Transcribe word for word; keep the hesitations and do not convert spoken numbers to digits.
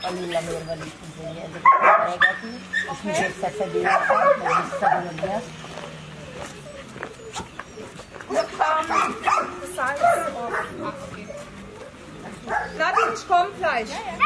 قالوا لي لا ميرفا لي تنزلي هذيك ريغاتي باش ندير سفادية باش نستغل الناس. Nadine, ich komm gleich.